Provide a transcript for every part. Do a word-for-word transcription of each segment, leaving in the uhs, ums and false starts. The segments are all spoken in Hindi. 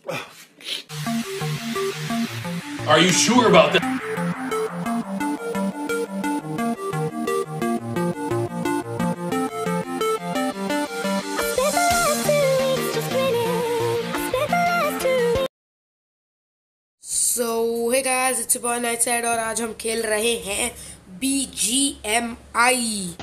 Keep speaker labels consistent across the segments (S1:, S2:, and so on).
S1: Are you sure about that?
S2: So hey guys, it's boy night side और आज हम खेल रहे हैं B G M I.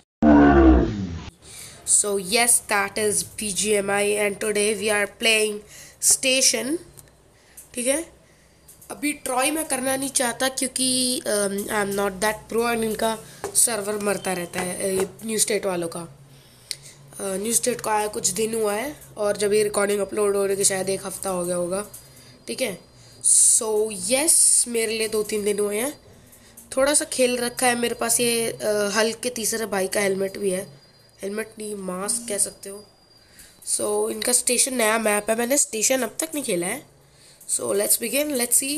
S2: So yes, that is B G M I and today we are playing Station. ठीक है. अभी ट्रॉय मैं करना नहीं चाहता क्योंकि I am not that pro and इनका सर्वर मरता रहता है न्यू स्टेट वालों का. न्यू स्टेट का आया कुछ दिन हुआ है और जब ये रिकॉर्डिंग अपलोड हो रही है शायद एक हफ्ता हो गया होगा. ठीक है. सो so, यस yes, मेरे लिए दो तीन दिन हुए हैं. थोड़ा सा खेल रखा है मेरे पास. ये हल्क के तीसरे भाई का हेलमेट भी है. हेलमेट नहीं, मास्क कह सकते हो. सो so, इनका स्टेशन नया मैप है. मैंने स्टेशन अब तक नहीं खेला है. So let's begin, let's see.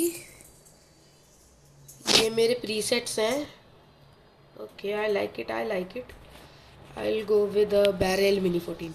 S2: ये मेरे प्रीसेट्स हैं. Okay, I like it, I like it. I will go with barrel mini fourteen.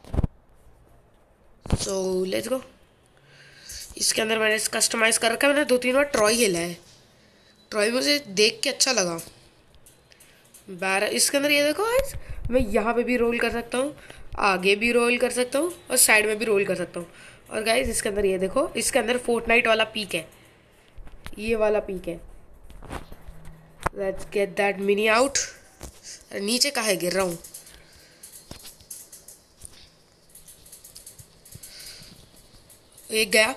S2: So let's go. इसके अंदर मैंने कस्टमाइज कर रखा है. मैंने दो तीन बार ट्रॉय खेला है. ट्रॉय मुझे देख के अच्छा लगा. बैर इसके अंदर ये देखो, आज मैं यहाँ पे भी रोल कर सकता हूँ, आगे भी रोल कर सकता हूँ और साइड में भी रोल कर सकता हूँ. और गाइस इसके अंदर ये देखो, इसके अंदर फोर्टनाइट वाला पीक है. ये वाला पीक है. Let's get that mini out. नीचे कहाँ है, गिर रहा हूँ. एक गया.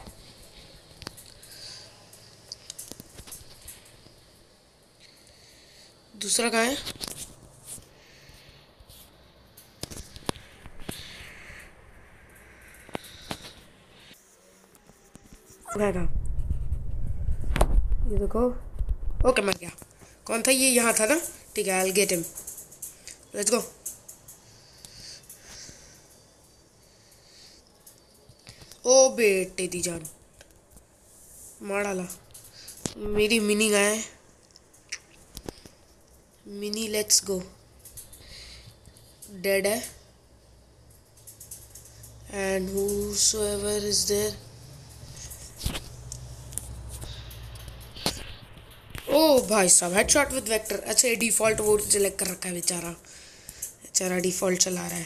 S2: दूसरा कहाँ है. कहाँ. ये देखो. ओके, मर गया. कौन था ये? यहाँ था ना. ठीक है, I will get him. Let's go. ओ बेटे दी जान, मार डाला. मेरी मिनी कहाँ है? Mini let's go. डेड है. And whosoever is there. ओ भाई साहब, हेडशॉट विद वेक्टर. अच्छा, ये डिफ़ॉल्ट वो सिलेक्ट कर रखा है. बेचारा बेचारा डिफ़ॉल्ट चला रहा है.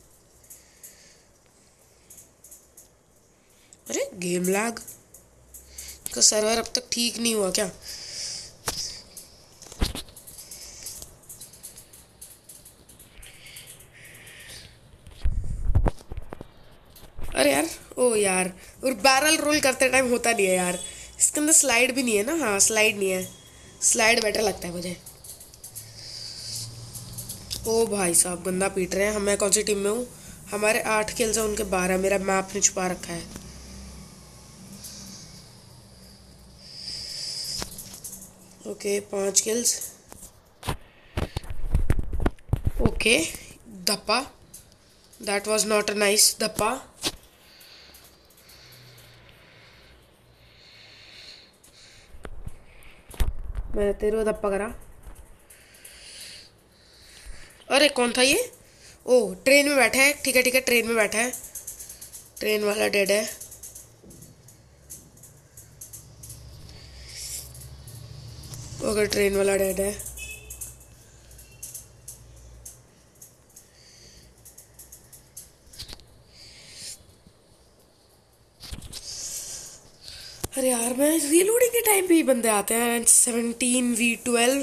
S2: अरे गेम लैग. इसका सर्वर अब तक ठीक नहीं हुआ क्या? अरे यार, ओ यार, और बैरल रोल करते टाइम होता नहीं है यार. इसके अंदर स्लाइड भी नहीं है ना. हाँ, स्लाइड नहीं है. स्लाइड बेटर लगता है मुझे. ओ भाई साहब, गंदा पीट रहे हैं. हम मैं कौन सी टीम में हूँ? हमारे आठ किल्स हैं, उनके बारह. मेरा मैप ने छुपा रखा है. ओके, पांच किल्स. ओके, धप्पा. That was not a nice धप्पा. मैंने तेरे को धप्पा करा. अरे कौन था ये? ओह, ट्रेन में बैठा है. ठीक है ठीक है, ट्रेन में बैठा है. ट्रेन वाला डेड है. ओके, ट्रेन वाला डेड है. अरे यार, मैं रीलोडिंग के टाइम पे ही बंदे आते हैं. Seventeen v twelve.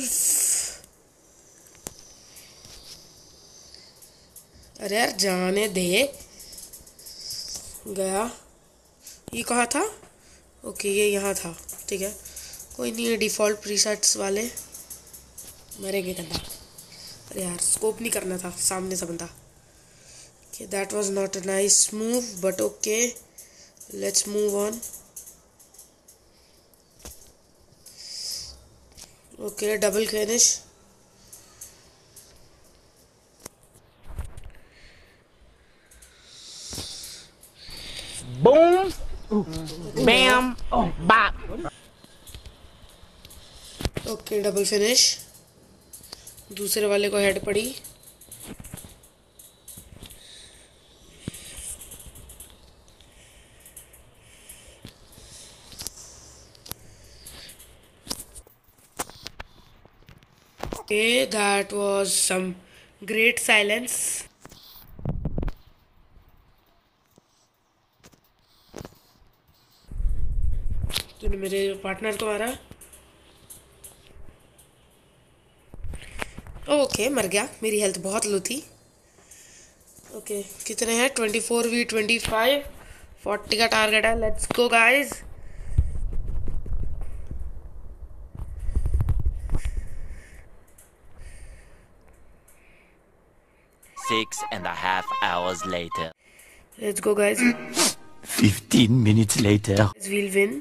S2: अरे यार, जाने दे. गया. ये कहाँ था? ओके, ये यहाँ था. ठीक है, कोई नहीं है. डिफ़ॉल्ट प्रीसेट्स वाले मरेंगे गंदा. अरे यार, स्कोप नहीं करना था सामने से बंदा. Okay, that was not a nice move but okay, let's move on. Okay, double finish.
S3: Boom, bam, oh, bop.
S2: Okay, double finish. दूसरे वाले को हेड पड़ी. Okay, that was some great silence. तूने मेरे पार्टनर को मारा. ओके, मर गया. मेरी हेल्थ बहुत लो थी. ओके, कितने हैं? Twenty four v twenty five. Forty का टारगेट है. Let's go guys.
S4: Six and a half hours later.
S2: Let's go, guys.
S4: Fifteen minutes later.
S2: We'll win.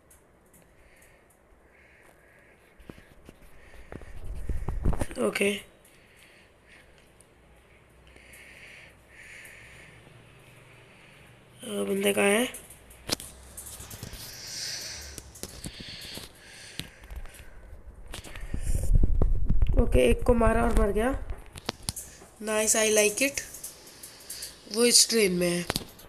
S2: Okay. uh, बंदे कहाँ हैं? ओके, एक को मारा और मर गया. Nice, I like it. वो इस ट्रेन में है.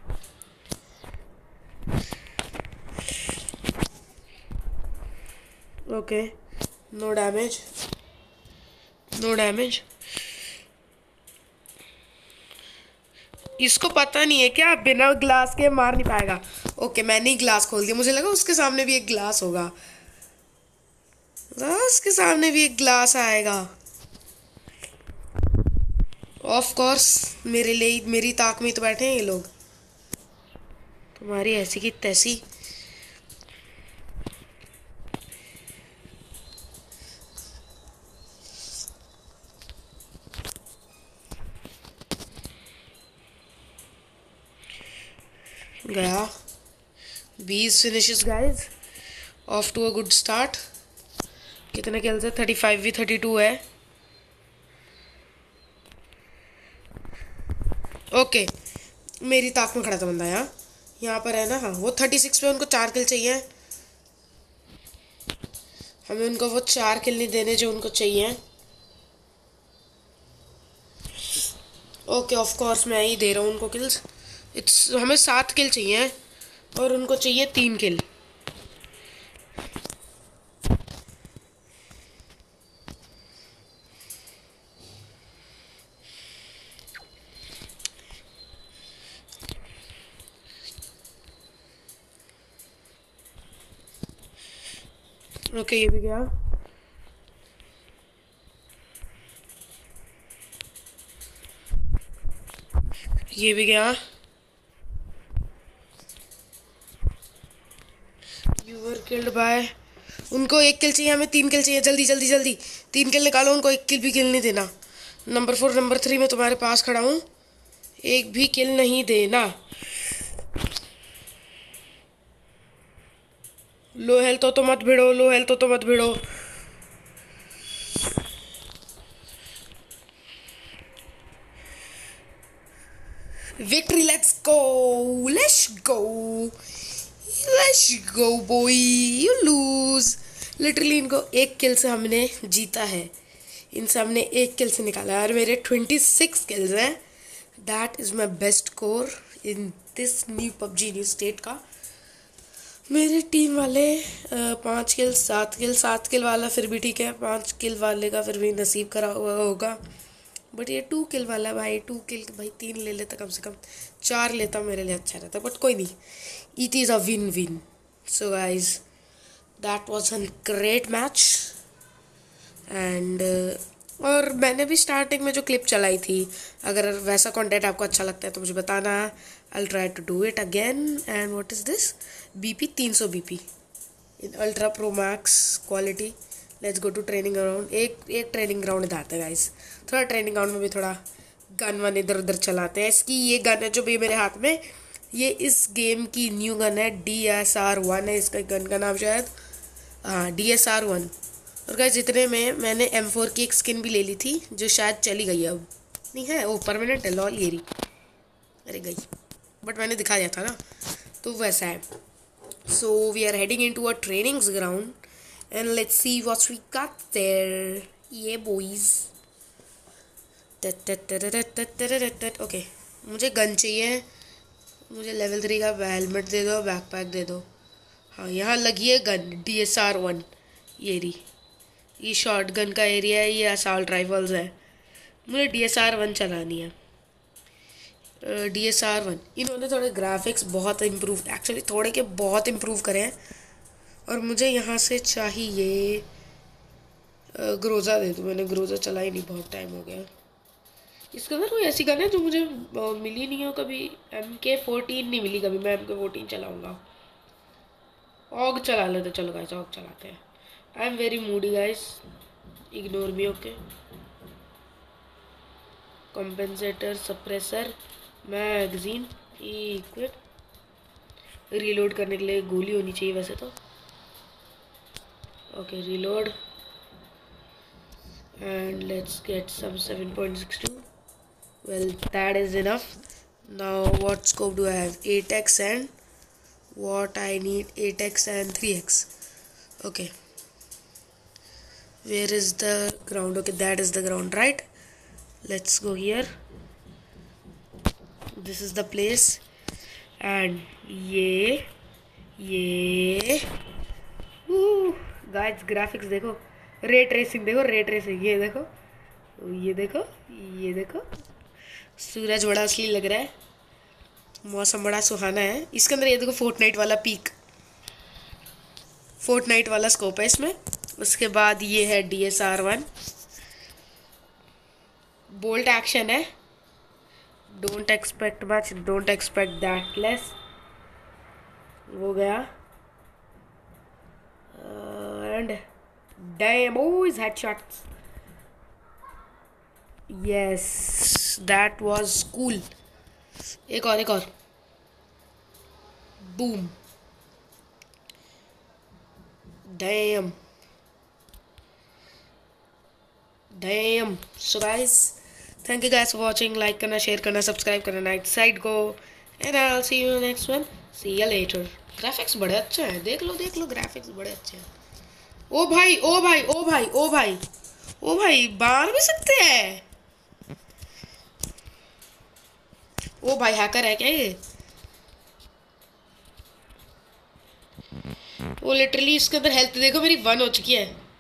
S2: Okay, no damage, no damage. इसको पता नहीं है क्या बिना ग्लास के मार नहीं पाएगा. ओके, मैंने ही ग्लास खोल दिया. मुझे लगा उसके सामने भी एक ग्लास होगा. उसके सामने भी एक ग्लास आएगा. ऑफ कोर्स मेरे लिए, मेरी ताक में तो बैठे हैं ये लोग. तुम्हारी ऐसी की तैसी. गया. बीस finishes guys. Off to a good start. कितने खेल से? थर्टी फाइव भी थर्टी टू है. Okay okay. मेरी ताक में खड़ा था बंदा. यहाँ यहाँ पर है ना. हाँ, वो थर्टी सिक्स पे. उनको चार किल चाहिए. हमें उनको वो चार किल नहीं देने जो उनको चाहिए. ओके, ऑफ कोर्स मैं ही दे रहा हूँ उनको किल्स. इट्स हमें सात किल चाहिए और उनको चाहिए तीन किल. ओके okay, ये भी गया. ये भी गया. You were killed by. उनको एक किल चाहिए, हमें तीन किल चाहिए. जल्दी जल्दी जल्दी तीन किल निकालो. उनको एक किल भी किल नहीं देना. नंबर फोर नंबर थ्री में तुम्हारे पास खड़ा हूँ. एक भी किल नहीं देना. लो हेल्थ हो तो मत भिड़ो. लो हेल्थ हो तो मत भिड़ो. Victory. Let's go. Let's go. Let's go boy. You lose. Literally इनको एक किल से हमने जीता है. इनसे हमने एक किल से निकाला है और मेरे ट्वेंटी सिक्स किल्स हैं. That is my best score in this new PUBG new state का. मेरे टीम वाले पाँच किल सात किल सात किल वाला फिर भी ठीक है. पाँच किल वाले का फिर भी नसीब करा हुआ होगा. बट ये टू किल वाला भाई, टू किल भाई तीन ले लेता कम से कम. चार लेता मेरे लिए अच्छा रहता. बट कोई नहीं, it is a win win. So guys that was a great match. And और मैंने भी स्टार्टिंग में जो क्लिप चलाई थी, अगर वैसा कंटेंट आपको अच्छा लगता है तो मुझे बताना. I try to do it again. And what is this? BP तीन सौ BP in ultra pro max quality. Let's go to training ground. एक एक ट्रेनिंग ग्राउंड इधर आते हैं गाइस. थोड़ा ट्रेनिंग ग्राउंड में भी थोड़ा गन वन इधर उधर चलाते हैं. इसकी ये गन है जो भी मेरे हाथ में, ये इस गेम की न्यू गन है. डी एस आर वन है इसका गन का नाम शायद. हाँ, डी एस आर वन. और गाइस इतने में मैंने एम फोर की एक स्किन भी ले ली थी जो शायद चली गई है अब. नहीं है, वो परमानेंट है. लॉल ये रही. अरे गई, बट मैंने दिखा दिया था ना, तो वैसा है. So we are heading into a training ground and let's see what we got there. ये बॉयज. ओके, मुझे गन चाहिए. मुझे लेवल थ्री का हेलमेट दे दो, बैकपैक दे दो. हाँ, यहाँ लगी है gun D S R one. ये रही. ये शॉटगन का एरिया है, ये असॉल्ट राइफल्स है। मुझे डी एस आर वन चलानी है। डी एस आर वन इन्होंने थोड़े ग्राफिक्स बहुत इम्प्रूव, एक्चुअली थोड़े के बहुत इम्प्रूव करे हैं। और मुझे यहाँ से चाहिए ग्रोजा दे दो, मैंने ग्रोजा चलाई नहीं, बहुत टाइम हो गया। इसके अंदर कोई ऐसी गन है जो मुझे मिली नहीं हो कभी? एम के फोर्टीन नहीं मिली कभी, मैं एम के फोर्टीन चलाऊँगा। ऑग चला लेते, चलो गाइस ऑग चलाते हैं। I am very moody guys, ignore me okay. Compensator, suppressor, magazine, equip, reload करने के लिए गोली होनी चाहिए वैसे तो। Okay reload and let's get some seven point six two. Well that is enough. Now what scope do I have? Eight x and what I need eight x and three x. Okay, where is the ground? Okay, that is the ground, right? Let's go here. This is the place. And ये ये guys graphics देखो, ray tracing देखो, ray tracing ये देखो, ये देखो, ये देखो। सूरज बड़ा असली लग रहा है, मौसम बड़ा सुहाना है। इसके अंदर ये देखो फोर्टनाइट वाला पीक, फोर्टनाइट वाला स्कोप है इसमें। उसके बाद ये है D S R one, bolt action है। Don't expect much, don't expect that less. हो गया and damn boys headshots. Yes that was cool. एक और एक और boom damn damn. So guys thank you guys for watching. Like करना, शेयर करना, सब्सक्राइब करना नाइट साइड को। And I will see you next one. See you later. Graphics बड़े अच्छे हैं, देख लो देख लो, ग्राफिक्स बड़े अच्छे हैं। ओ भाई ओ भाई ओ भाई ओ भाई ओ भाई मार भी सकते हैं। ओ भाई हैकर है क्या ये? वो लिटरली इसके अंदर हेल्थ देखो मेरी वन हो चुकी है।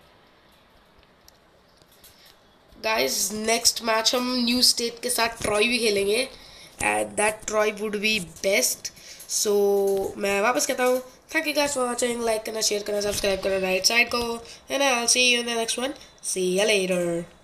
S2: गाइस नेक्स्ट मैच हम न्यू स्टेट के साथ ट्रॉय भी खेलेंगे and that Troi would be best. So मैं वापस कहता हूँ thank you guys for watching. Like करना, शेयर करना, सब्सक्राइब करना राइट साइड को। And I will see you in the next one. See you letter.